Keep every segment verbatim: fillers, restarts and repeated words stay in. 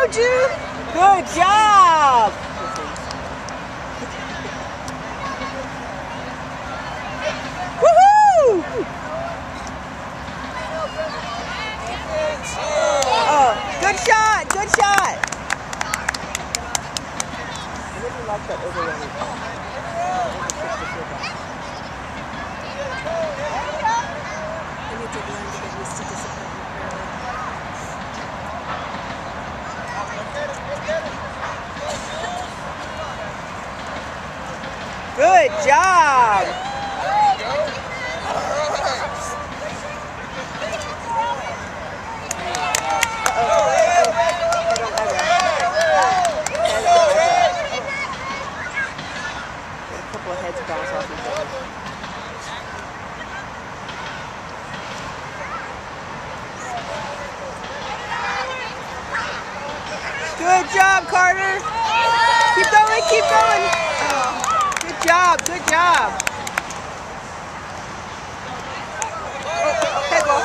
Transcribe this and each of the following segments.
Jude. Good job. Woohoo! Oh, good shot, good shot. I really like that overrunning. I need to learn to get used to disappointment early. Good job. Heads bounce off each other. Good job, Carter. Keep going, keep going. Good job, good job. Oh, head ball.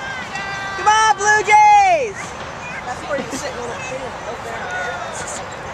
Come on, Blue Jays. That's where you're sitting on that field.